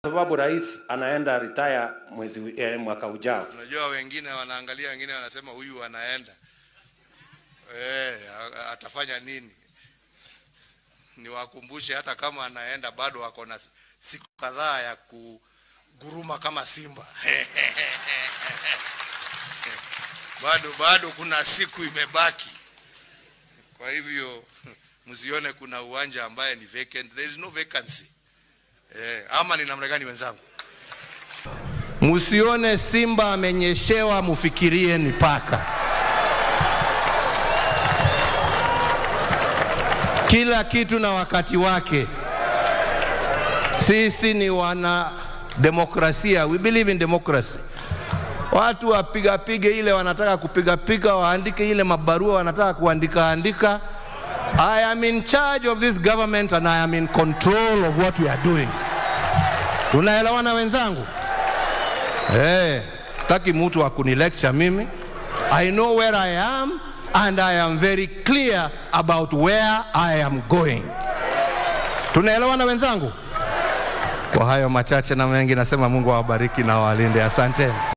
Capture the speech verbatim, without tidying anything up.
Sababu rais anaenda retire mwezi eh, mwaka ujao. Unajua wengine wanaangalia, wengine wanasema huyu anaenda eh, atafanya nini? Niwakumbushe hata kama anaenda bado wako na siku kadhaa ya kuguruma kama simba. bado bado kuna siku imebaki. Kwa hivyo msione kuna uwanja ambaye ni vacant. There is no vacancy. Eh, ama ni namna gani wenzangu? Msione simba amenyeshewa, mufikirie ni paka. Kila kitu na wakati wake. Sisi ni wana demokrasia. We believe in democracy. Watu wapiga pige ile wanataka kupiga piga, waandike ile mabarua wanataka kuandika andika. I am in charge of this government and I am in control of what we are doing. Tunaelewana wenzangu? Eh, sitaki mtu wa kunilecture mimi. I know where I am and I am very clear about where I am going. Tunaelewana wenzangu? Kwa hayo machache na mengi nasema Mungu awabariki na awalinde. Asante.